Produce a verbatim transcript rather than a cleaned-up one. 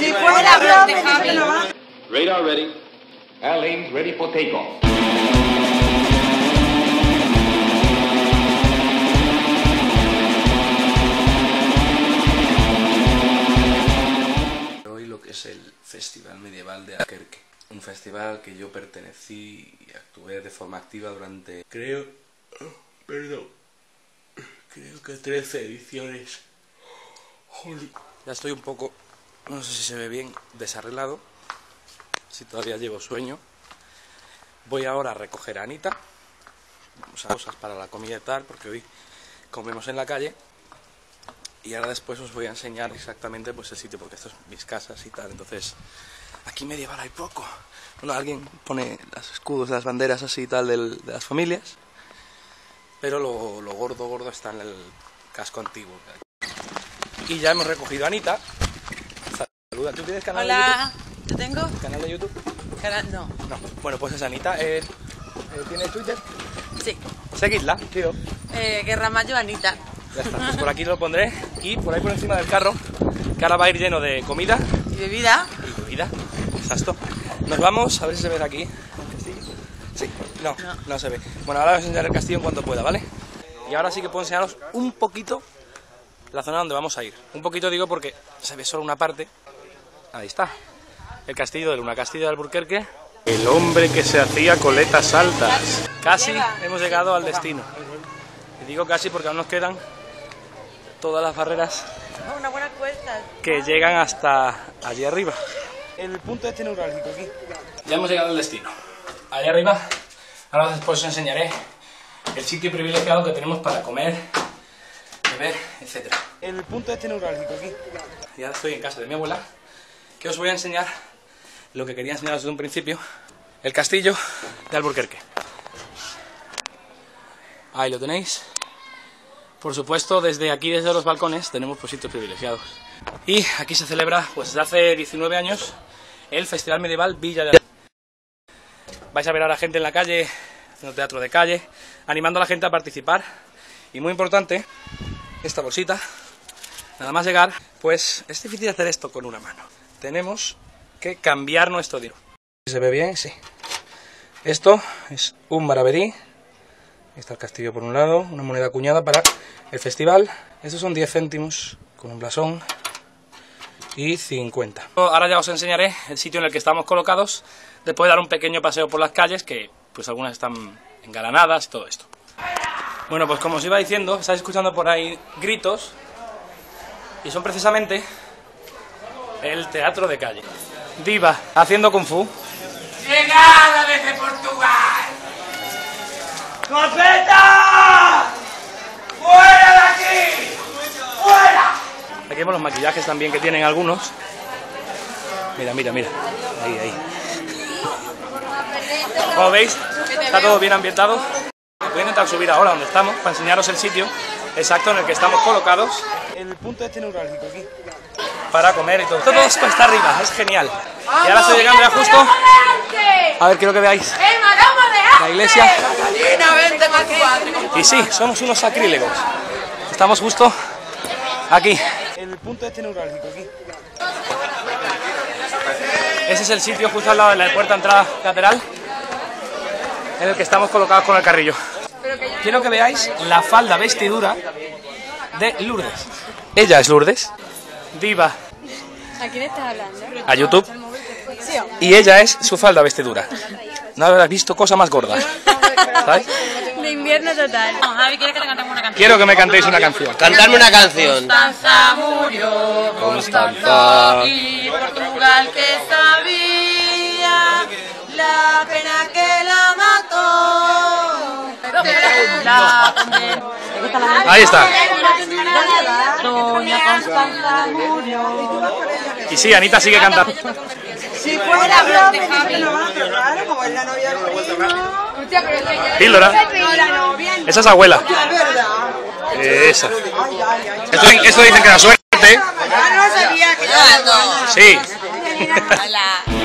Si fuera broma, Radar ready. Airlanes ready for takeoff. Hoy lo que es el Festival Medieval de Alburquerque, un festival que yo pertenecí y actué de forma activa durante, creo, perdón, creo que trece ediciones. Joder. Ya estoy un poco, no sé si se ve bien, desarreglado, si todavía llevo sueño. Voy ahora a recoger a Anita, vamos a cosas para la comida y tal, porque hoy comemos en la calle. Y ahora después os voy a enseñar exactamente pues el sitio, porque esto es mis casas y tal. Entonces, aquí medieval hay poco. Bueno, alguien pone los escudos, las banderas así y tal del, de las familias. Pero lo, lo gordo, gordo está en el casco antiguo. Y ya hemos recogido a Anita. Saluda, ¿tú tienes canal hola, de YouTube? ¿yo tengo? ¿Canal de YouTube? Canal, no. No. Bueno, pues es Anita. Eh, eh, ¿Tiene Twitter? Sí. Seguidla, tío. Eh, Guerra Mayo, Anita. Ya está, pues por aquí lo pondré. Y por ahí por encima del carro, que ahora va a ir lleno de comida. ¿Y bebida? Y bebida, exacto. Nos vamos, a ver si se ve de aquí el castillo. Sí, no, no, no se ve. Bueno, ahora os voy a enseñar el castillo en cuanto pueda, ¿vale? Y ahora sí que puedo enseñaros un poquito la zona donde vamos a ir. Un poquito digo porque se ve solo una parte. Ahí está. El castillo de Luna, castillo de Alburquerque. El hombre que se hacía coletas altas. Casi hemos llegado al destino. Y digo casi porque aún nos quedan todas las barreras Una buena cuesta. que llegan hasta allí arriba. El punto este neurálgico aquí. Ya hemos llegado al destino. Allá arriba, ahora después os enseñaré el sitio privilegiado que tenemos para comer, beber, etcétera. El punto este neurálgico aquí. Ya estoy en casa de mi abuela, que os voy a enseñar lo que quería enseñaros desde un principio. El castillo de Alburquerque. Ahí lo tenéis. Por supuesto, desde aquí, desde los balcones, tenemos pues sitios privilegiados. Y aquí se celebra, pues desde hace diecinueve años, el Festival Medieval Villa de Alburquerque. Vais a ver a la gente en la calle, haciendo teatro de calle, animando a la gente a participar. Y muy importante, esta bolsita, nada más llegar, pues es difícil hacer esto con una mano. Tenemos que cambiar nuestro dinero. ¿Se ve bien? Sí. Esto es un maravedí. Ahí está el castillo por un lado, una moneda acuñada para el festival. Estos son diez céntimos con un blasón y cincuenta. Ahora ya os enseñaré el sitio en el que estamos colocados, después de dar un pequeño paseo por las calles, que pues algunas están engalanadas y todo esto. Bueno, pues como os iba diciendo, estáis escuchando por ahí gritos, y son precisamente el teatro de calle. Diva haciendo kung fu. ¡Llegada desde Portugal! ¡Copeta! ¡Fuera de aquí! ¡Fuera! Aquí vemos los maquillajes también que tienen algunos. Mira, mira, mira. Ahí, ahí. Como veis, está todo bien ambientado. Voy a intentar subir ahora donde estamos para enseñaros el sitio exacto en el que estamos colocados. El punto este neurálgico aquí. Para comer y todo. Todo esto está arriba, es genial. Y ahora estoy llegando ya justo. A ver, quiero que veáis la iglesia. Y sí, somos unos sacrílegos. Estamos justo aquí. El punto este neurálgico aquí. Ese es el sitio justo al lado de la puerta de entrada lateral, en el que estamos colocados con el carrillo. Quiero que veáis la falda vestidura de Lourdes. Ella es Lourdes, diva. ¿A quién estás hablando? A YouTube. Sí, Y ella es su falda vestidura. No habrás visto cosa más gorda. ¿Sabes? de invierno total. No, Javi, ¿quieres que te cantemos una canción? Quiero que me cantéis una canción. Cantarme una canción. Constanza murió, Constanza. y Portugal que sabía la pena que la mató. La Ahí está. Doña Constanza murió. Y sí, Anita sigue cantando. Si fuera broma, pero claro, como es la novia del primo. Píldora. Esa es abuela. ¿Verdad? Esa. Esto, esto dicen que da suerte. Ah, no sabía que era. Sí. Hola.